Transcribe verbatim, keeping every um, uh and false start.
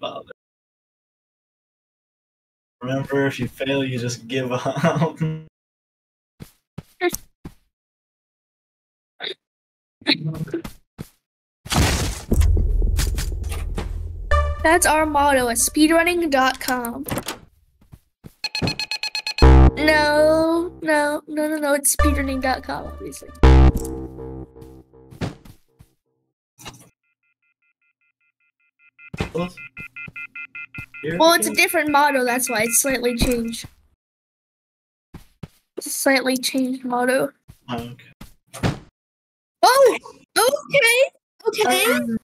bother. Remember, if you fail, you just give up. That's our motto at speedrunning dot com. No, no, no, no, no, it's speedrunning dot com, obviously. Well, it's a different motto, that's why it's slightly changed. It's a slightly changed motto. Okay. Oh, okay, okay.